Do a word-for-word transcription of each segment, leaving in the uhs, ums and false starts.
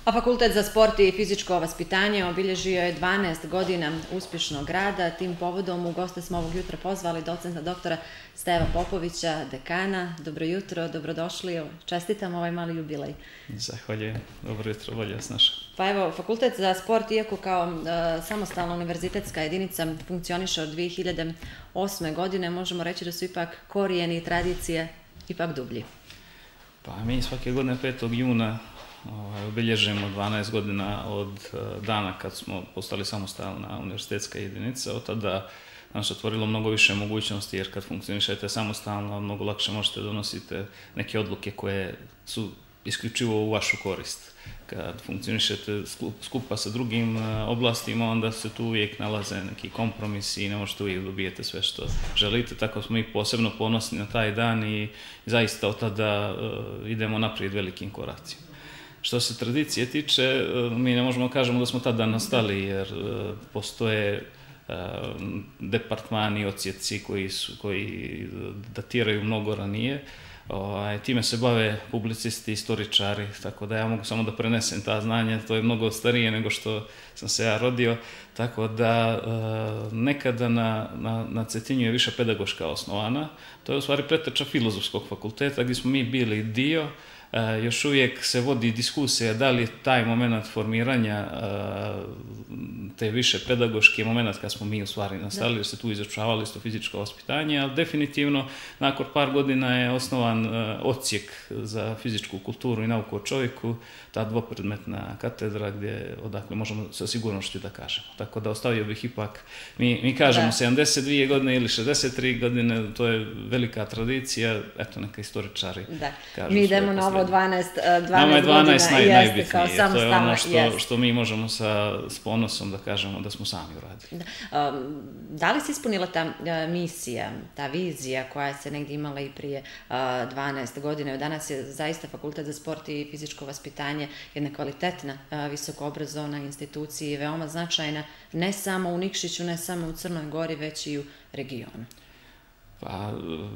A Fakultet za sport i fizičko vaspitanje obilježio je dvanaest godina uspješnog rada. Tim povodom u goste smo ovog jutra pozvali docenta doktora Steva Popovića, dekana. Dobro jutro, dobrodošli. Čestitam ovaj mali jubilej. Zahvaljujem. Dobro jutro, bolje vas našao. Pa evo, Fakultet za sport, iako kao uh, samostalna univerzitetska jedinica funkcioniše od dvije hiljade osme. godine, možemo reći da su ipak korijeni i tradicije ipak dublji. Pa mi svake godine petog juna ovaj, obilježimo dvanaest godina od uh, dana kad smo postali samostalna univerzitetska jedinica. Od tada nam se otvorilo mnogo više mogućnosti, jer kad funkcionišete samostalno, mnogo lakše možete donositi neke odluke koje su isključivo u vašu korist. Kad funkcionišete skupa sa drugim oblastima, onda se tu uvijek nalaze neki kompromisi i ne možete uvijek dobijete sve što želite. Tako smo i posebno ponosni na taj dan i zaista od tada uh, idemo naprijed velikim koracima. Što se tradicije tiče, mi ne možemo kažemo da smo tada nastali, jer uh, postoje uh, departmani, odsjeci koji, su, koji datiraju mnogo ranije. O, time se bave publicisti, istoričari, tako da ja mogu samo da prenesem ta znanja, to je mnogo starije nego što sam se ja rodio, tako da e, nekada na, na, na Cetinju je više pedagoška osnovana, to je u stvari preteča Filozofskog fakulteta gdje smo mi bili dio. E, još uvijek se vodi diskusija da li je taj moment formiranja e, te više pedagoški moment kad smo mi u stvari nastavili, jer se tu izučavali isto fizičko vaspitanje, ali definitivno nakon par godina je osnovan e, odsjek za fizičku kulturu i nauku o čovjeku, ta dvopredmetna katedra gdje odakle možemo sa sigurnošću da kažemo. Tako da ostavio bih ipak, mi, mi kažemo da. sedamdeset dvije godine ili šezdeset tri godine, to je velika tradicija, eto neka istoričari da. kažu. Mi idemo na ovo dvanaest, dvanaest Nama je dvanaest godina naj, jeste kao to je ono što, jest. što mi možemo sa s ponosom da kažemo da smo sami uradili. Da, um, da li se ispunila ta uh, misija, ta vizija koja se negdje imala i prije uh, dvanaest godina? Danas je zaista Fakultet za sport i fizičko vaspitanje jedna kvalitetna uh, visokoobrazovna institucija i veoma značajna ne samo u Nikšiću, ne samo u Crnoj Gori, već i u regionu. Pa,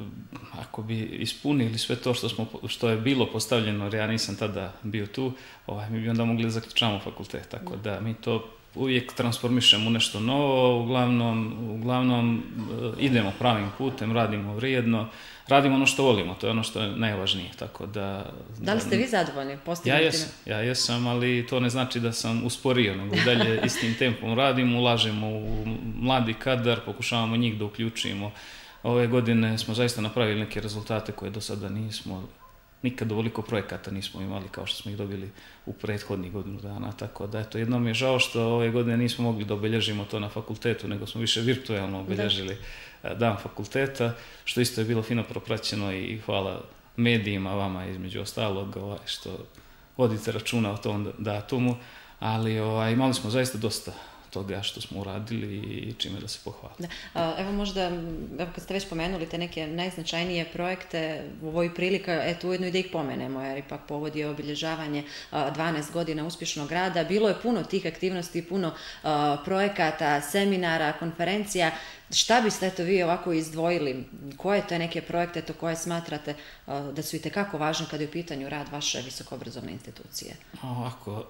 ako bi ispunili sve to što, smo, što je bilo postavljeno, jer ja nisam tada bio tu, ovaj, mi bi onda mogli zaključavamo fakultet, tako da mi to uvijek transformišemo u nešto novo, uglavnom, uglavnom idemo pravim putem, radimo vrijedno, radimo ono što volimo, to je ono što je najvažnije, tako da... Da li ste vi zadovoljni? Ja jesam, ja jesam, ali to ne znači da sam usporio, nego dalje istim tempom radimo, ulažemo u mladi kadar, pokušavamo njih da uključimo. Ove godine smo zaista napravili neke rezultate koje do sada nismo, nikad ovoliko projekata nismo imali kao što smo ih dobili u prethodnih godinu dana, tako da eto, jednom je žao što ove godine nismo mogli da obilježimo to na fakultetu, nego smo više virtualno obilježili da. dan fakulteta, što isto je bilo fino propraćeno i hvala medijima, vama između ostalog, ovaj, što vodite računa o tom datumu, ali ovaj, imali smo zaista dosta toga što smo uradili i čime da se pohvali. Da. Evo možda, evo kad ste već pomenuli te neke najznačajnije projekte, u ovoj prilika, eto ujedno i da ih pomenemo, jer ipak povod je obilježavanje dvanaest godina uspješnog rada. Bilo je puno tih aktivnosti, puno uh, projekata, seminara, konferencija. Šta biste eto vi ovako izdvojili? Koje to neke projekte to koje smatrate uh, da su itekako važni kada je u pitanju rad vaše visokoobrazovne institucije? Ovako,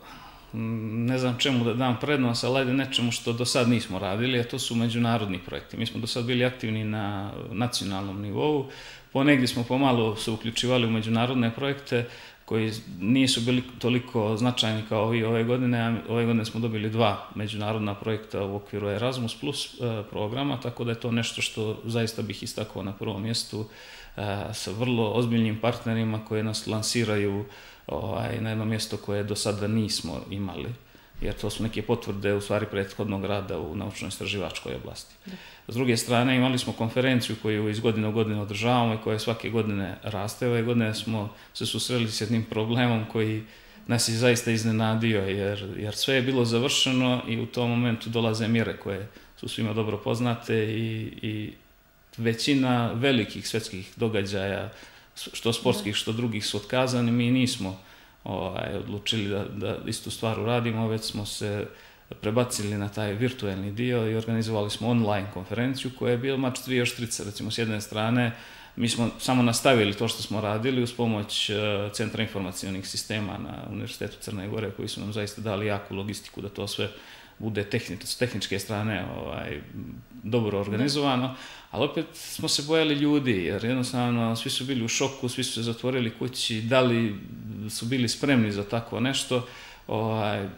ne znam čemu da dam prednost, ali ajde nečemu što do sad nismo radili, a to su međunarodni projekti. Mi smo do sad bili aktivni na nacionalnom nivou, ponegdje smo pomalo se uključivali u međunarodne projekte koji nisu bili toliko značajni kao i ove godine, a ove godine smo dobili dva međunarodna projekta u okviru Erasmus plus programa, tako da je to nešto što zaista bih istakao na prvom mjestu sa vrlo ozbiljnim partnerima koje nas lansiraju ovaj, na jedno mjesto koje do sada nismo imali, jer to su neke potvrde u stvari prethodnog rada u naučno-istraživačkoj oblasti. Da. S druge strane, imali smo konferenciju koju iz godine u godinu održavamo i koja svake godine raste. Ove godine smo se susreli s jednim problemom koji nas je zaista iznenadio, jer, jer sve je bilo završeno i u tom momentu dolaze mjere koje su svima dobro poznate i, i većina velikih svjetskih događaja, što sportskih, što drugih, su otkazani. Mi nismo ovaj, odlučili da, da istu stvar uradimo, već smo se prebacili na taj virtualni dio i organizovali smo online konferenciju koja je bila mač dvije oštrice. Recimo, s jedne strane mi smo samo nastavili to što smo radili uz pomoć Centra informacionih sistema na Univerzitetu Crne Gore, koji su nam zaista dali jaku logistiku da to sve bude tehni, s tehničke strane ovaj, dobro organizovano, ali opet smo se bojali ljudi, jer jednostavno svi su bili u šoku, svi su se zatvorili kući, da li su bili spremni za takvo nešto. Ovaj,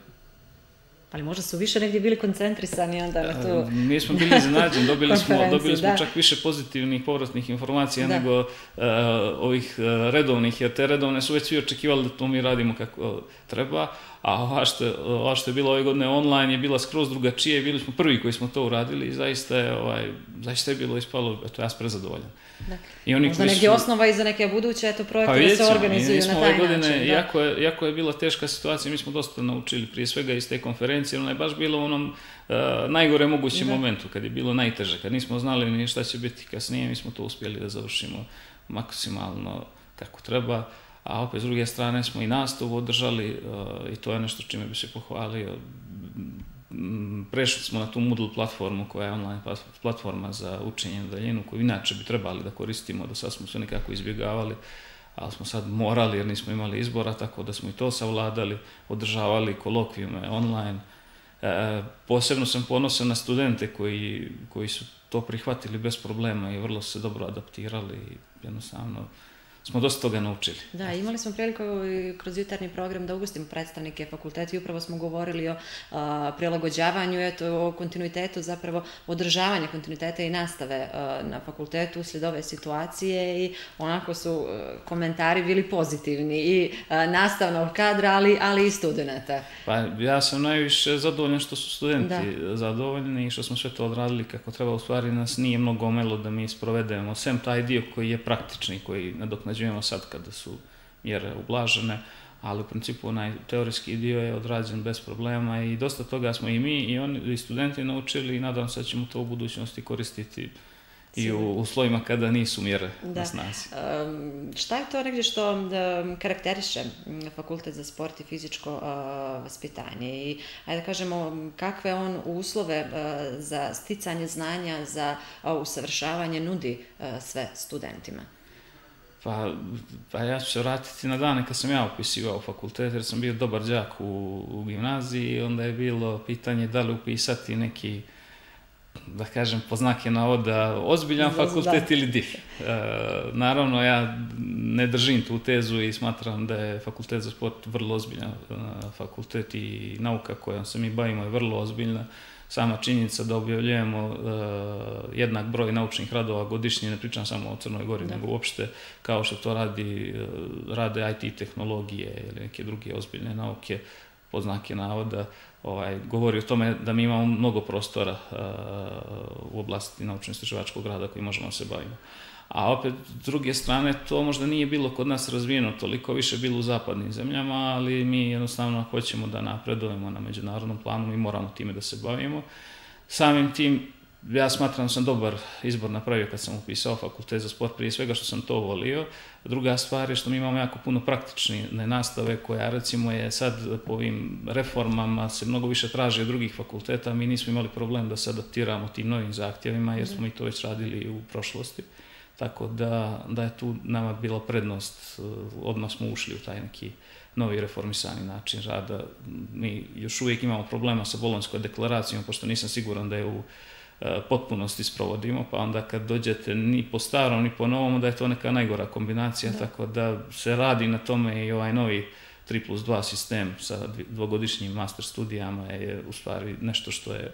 Ali možda su više negdje bili koncentrisani onda na tu... Mi smo bili iznenađeni, dobili smo, dobili smo čak više pozitivnih povratnih informacija da. nego uh, ovih uh, redovnih, jer te redovne su već svi očekivali da to mi radimo kako treba, a ova što je, ova što je bila ove godine online je bila skroz drugačije i bili smo prvi koji smo to uradili i zaista je, ovaj, zaista je bilo ispalo, eto ja sam prezadovoljan. Da. I oni možda negdje su... osnova i za neke buduće eto, projekte pa da se organizuju na taj godine, način. Iako je, iako je bila teška situacija, mi smo dosta naučili prije svega iz te konferencije, ona je baš bilo u onom uh, najgore mogućem da. momentu, kad je bilo najteže, kad nismo znali ni šta će biti kasnije, mi smo to uspjeli da završimo maksimalno kako treba, a opet s druge strane smo i nastavu održali uh, i to je nešto čime bi se pohvalio. Prešli smo na tu Moodle platformu koja je online platforma za učenje na daljinu koju inače bi trebali da koristimo, do sad smo sve nekako izbjegavali, ali smo sad morali jer nismo imali izbora, tako da smo i to savladali, održavali kolokvijume online. E, posebno sam ponosan na studente koji, koji su to prihvatili bez problema i vrlo se dobro adaptirali i jednostavno smo dosta toga naučili. Da, imali smo priliku kroz jutarnji program da ugostimo predstavnike fakulteta i upravo smo govorili o a, prilagođavanju, eto, o kontinuitetu, zapravo održavanje kontinuiteta i nastave a, na fakultetu uslijed ove situacije i onako su a, komentari bili pozitivni i a, nastavnog kadra, ali, ali i studenta. Pa ja sam najviše zadovoljan što su studenti da. zadovoljni i što smo sve to odradili kako treba. U stvari nas nije mnogo omelo da mi sprovedemo, sem taj dio koji je praktični, koji nadoknađujemo sad kada su mjere ublažene, ali u principu onaj teorijski dio je odrađen bez problema i dosta toga smo i mi i oni i studenti naučili i nadam se da ćemo to u budućnosti koristiti i u uslovima kada nisu mjere da. na snazi. Um, šta je to negdje što um, karakteriše Fakultet za sport i fizičko uh, vaspitanje i ajde da kažemo kakve on uslove uh, za sticanje znanja, za uh, usavršavanje nudi uh, sve studentima? Pa, pa ja ću se vratiti na dane kad sam ja upisivao fakultet, jer sam bio dobar đak u, u gimnaziji i onda je bilo pitanje da li upisati neki, da kažem, po znake navoda, ozbiljan fakultet da. ili dif. E, naravno, ja ne držim tu tezu i smatram da je Fakultet za sport vrlo ozbiljan fakultet i nauka kojom se mi bavimo je vrlo ozbiljna. Sama činjenica da objavljujemo uh, jednak broj naučnih radova godišnje, ne pričam samo o Crnoj Gori, da. nego uopšte kao što to radi, uh, rade I T tehnologije ili neke druge ozbiljne nauke, pod znake navoda, ovaj, govori o tome da mi imamo mnogo prostora uh, u oblasti naučno-istraživačkog rada koji možemo da se bavimo. A opet, s druge strane, to možda nije bilo kod nas razvijeno toliko, više bilo u zapadnim zemljama, ali mi jednostavno hoćemo da napredujemo na međunarodnom planu, mi moramo time da se bavimo. Samim tim, ja smatram da sam dobar izbor napravio kad sam upisao Fakultet za sport, prije svega što sam to volio. Druga stvar je što mi imamo jako puno praktične nastave koja, recimo, je sad po ovim reformama se mnogo više traži od drugih fakulteta, mi nismo imali problem da se adaptiramo tim novim zahtjevima jer smo i to već radili u prošlosti. Tako da, da je tu nama bila prednost, odmah smo ušli u taj neki novi reformisani način rada. Mi još uvijek imamo problema sa Bolonjskom deklaracijom, pošto nisam siguran da je u e, potpunosti sprovodimo, pa onda kad dođete ni po starom, ni po novom, da je to neka najgora kombinacija, da. tako da se radi na tome i ovaj novi tri plus dva sistem sa dvogodišnjim master studijama je u stvari nešto što je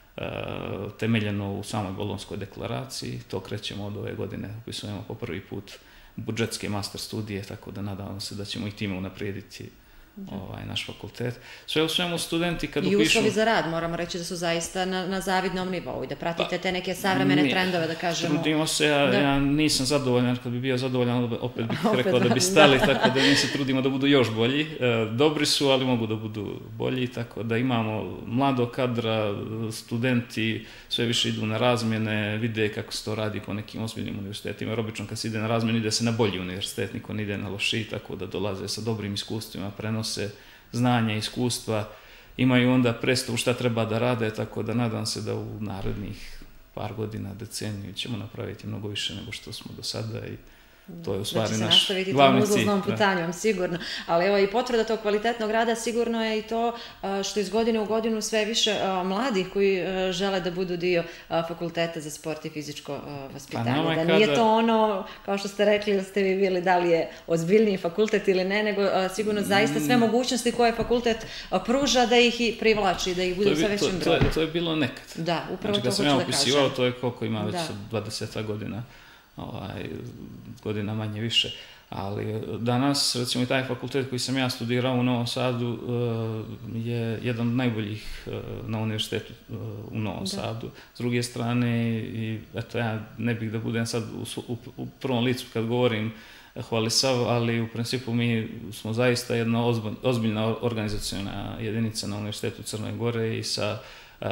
temeljeno u samoj Bolonjskoj deklaraciji. To krećemo od ove godine, upisujemo po prvi put budžetske master studije, tako da nadamo se da ćemo i time unaprijediti ovaj, naš fakultet. Sve u svemu studenti kad upišu... I uslovi za rad, moramo reći da su zaista na, na zavidnom nivou i da pratite pa, te neke savremene nije, trendove, da kažemo... Trudimo se, ja, da. ja nisam zadovoljan, kad bi bio zadovoljan, opet bih rekao da bi stali, da. tako da mi se trudimo da budu još bolji. E, dobri su, ali mogu da budu bolji, tako da imamo mladog kadra, studenti sve više idu na razmjene, vide kako se to radi po nekim ozbiljnim univerzitetima, jer obično kad se ide na razmjenu ide se na bolji univerzitet, niko ne ide na lošiji, tako da dolaze sa dobrim iskustvima, prenose se znanja, iskustva, imaju onda predstavu šta treba da rade, tako da nadam se da u narednih par godina, deceniju ćemo napraviti mnogo više nego što smo do sada i to je u stvari naš naš glavni cilj. glavni Da će se nastaviti tom uzlaznom cilj. putanjom, sigurno. Ali evo i potvrda tog kvalitetnog rada sigurno je i to a, što iz godine u godinu sve više a, mladih koji a, žele da budu dio a, fakulteta za sport i fizičko a, vaspitanje. nama je Da nije kada- to ono, kao što ste rekli, da ste vi bili da li je ozbiljniji fakultet ili ne, nego a, sigurno zaista sve mogućnosti koje fakultet a, pruža da ih i privlači, da ih To bude je, u sve bi- to, većem to, broju. je, to je bilo nekad. Da, upravo Znači, to kad sam hoću ja da upisivao, kažem. to je koliko ima već Da. dvadeset godina, ovaj, godina manje više. Ali danas, recimo i taj fakultet koji sam ja studirao u Novom Sadu eh, je jedan od najboljih eh, na univerzitetu eh, u Novom Da. Sadu. S druge strane, i, eto, ja ne bih da budem sad u, su- u, u prvom licu kad govorim hvalisav, ali u principu mi smo zaista jedna ozbilj- ozbiljna organizaciona jedinica na Univerzitetu Crne Gore i sa eh,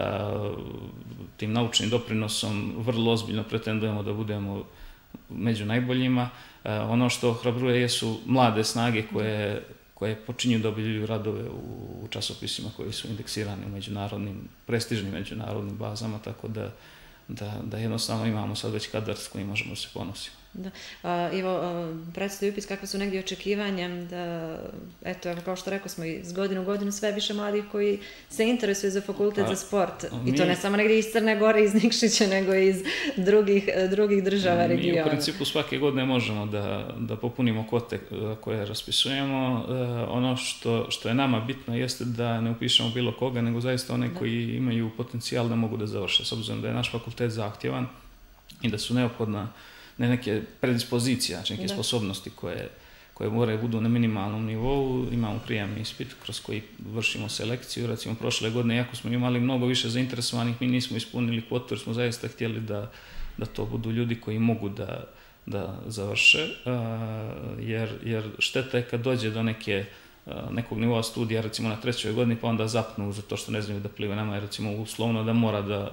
tim naučnim doprinosom vrlo ozbiljno pretendujemo da budemo među najboljima. E, ono što ohrabruje jesu mlade snage koje, koje počinju da objavljuju radove u, u časopisima koji su indeksirani u međunarodnim, prestižnim međunarodnim bazama, tako da, da, da jednostavno imamo sad već kadar s kojim možemo se ponositi. Da. A, evo, a, predstavi upis kakve su negdje očekivanja da, eto, evo, kao što rekao smo, iz godine u godinu sve više mladih koji se interesuju za fakultet Pa, za sport. mi- I to ne samo negdje iz Crne Gore, iz Nikšića, nego i iz drugih, drugih država Mi regiona. u principu svake godine možemo da, da popunimo kvote e, koje raspisujemo. E, ono što, što je nama bitno jeste da ne upišemo bilo koga, nego zaista one koji imaju potencijal da mogu da završe. S obzirom da je naš fakultet zahtjevan i da su neophodna ne neke predispozicije, znači neke Da. sposobnosti koje, koje moraju budu na minimalnom nivou. Imamo prijemni ispit kroz koji vršimo selekciju. Recimo prošle godine, iako smo imali mnogo više zainteresovanih, mi nismo ispunili kvotu jer smo zaista htjeli da, da to budu ljudi koji mogu da, da završe, a, jer, jer šteta je kad dođe do neke a, nekog nivoa studija, recimo na trećoj godini, pa onda zapnu zato što ne znaju da plive. Nama je recimo uslovno da mora da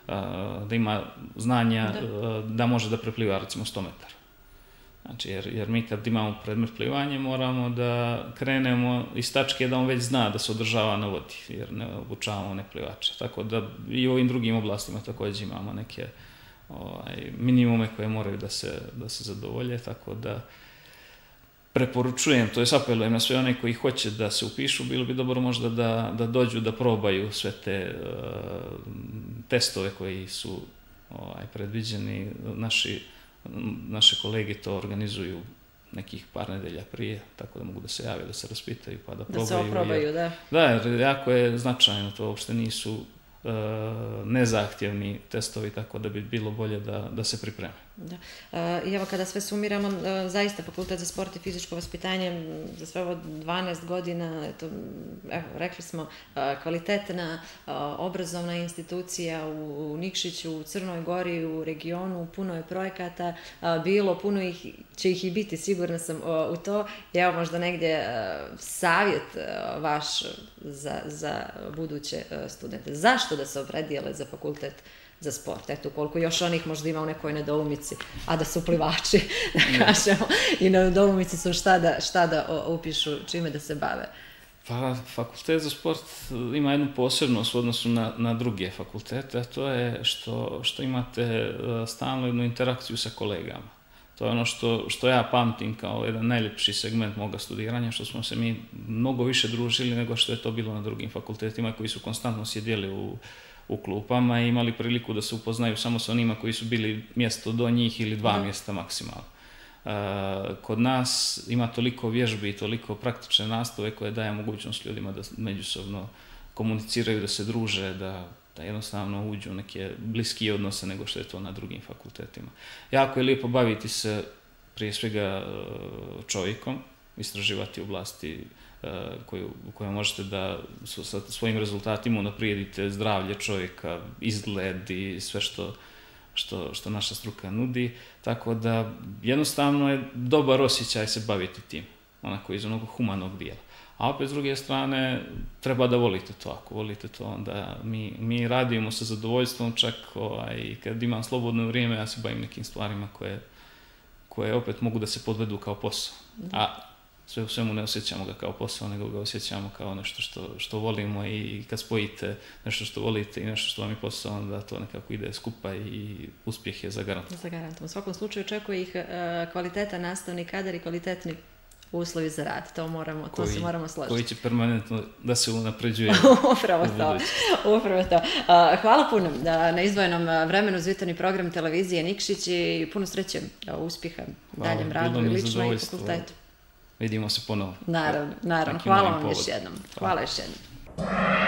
da ima znanja da, da može da prepliva recimo sto metara. Znači, jer, jer mi kad imamo predmet plivanje moramo da krenemo iz tačke da on već zna da se održava na vodi, jer ne obučavamo ne plivače. Tako da i u ovim drugim oblastima također imamo neke ovaj, minimume koje moraju da se, da se zadovolje, tako da preporučujem, to je apelujem na sve one koji hoće da se upišu, bilo bi dobro možda da, da dođu da probaju sve te uh, testove koji su ovaj, predviđeni. Naši, naše kolege to organizuju nekih par nedelja prije, tako da mogu da se jave, da se raspitaju pa da, Da probaju. se oprobaju, jer, da. Da, jer jako je značajno, to uopšte nisu uh, nezahtjevni testovi, tako da bi bilo bolje da, da se pripreme. Da. I evo kada sve sumiramo, zaista Fakultet za sport i fizičko vaspitanje za sve ovo dvanaest godina, eto, evo, rekli smo, kvalitetna obrazovna institucija u Nikšiću, u Crnoj Gori, u regionu, puno je projekata bilo, puno ih, će ih i biti, sigurna sam u to. I evo možda negdje savjet vaš za, za buduće studente. Zašto da se opredijele za fakultet za sport? Eto, koliko još onih možda ima u nekoj nedoumici, a da su plivači, da kažemo, i na nedoumici su šta da, šta da upišu, čime da se bave. Pa, fakultet za sport ima jednu posebnost u odnosu na, na druge fakultete, a to je što, što imate stalno jednu interakciju sa kolegama. To je ono što, što ja pamtim kao jedan najljepši segment moga studiranja, što smo se mi mnogo više družili nego što je to bilo na drugim fakultetima koji su konstantno sjedili u u klupama i imali priliku da se upoznaju samo sa onima koji su bili mjesto do njih ili dva mjesta maksimalno. Kod nas ima toliko vježbi i toliko praktične nastave koje daje mogućnost ljudima da međusobno komuniciraju, da se druže, da, da jednostavno uđu u neke bliskije odnose nego što je to na drugim fakultetima. Jako je lijepo baviti se prije svega čovjekom, istraživati oblasti koju, u kojoj možete da sa svojim rezultatima unaprijedite zdravlje čovjeka, izgled i sve što, što, što naša struka nudi. Tako da jednostavno je dobar osjećaj se baviti tim, onako iz onog humanog dijela. A opet s druge strane treba da volite to. Ako volite to, onda mi, mi radimo sa zadovoljstvom, čak ovaj, kad imam slobodno vrijeme, ja se bavim nekim stvarima koje, koje opet mogu da se podvedu kao posao. A sve u svemu ne osjećamo ga kao posao, nego ga osjećamo kao nešto što, što volimo i kad spojite nešto što volite i nešto što vam je posao, onda to nekako ide skupa i uspjeh je zagarantovan. Zagarantovan. U svakom slučaju očekuje ih kvaliteta nastavni kadar i kvalitetni uslovi za rad. To, moramo, koji, to se moramo složiti. Koji će permanentno da se unapređuje. Upravo to. Upravo to. Hvala puno na izdvojenom vremenu za jutarnji program televizije Nikšić i puno sreće, uspjeha daljem radu i lično i fakultetu. Vidimo se ponovo. Naravno, naravno. Hvala vam još jednom. Hvala još jednom.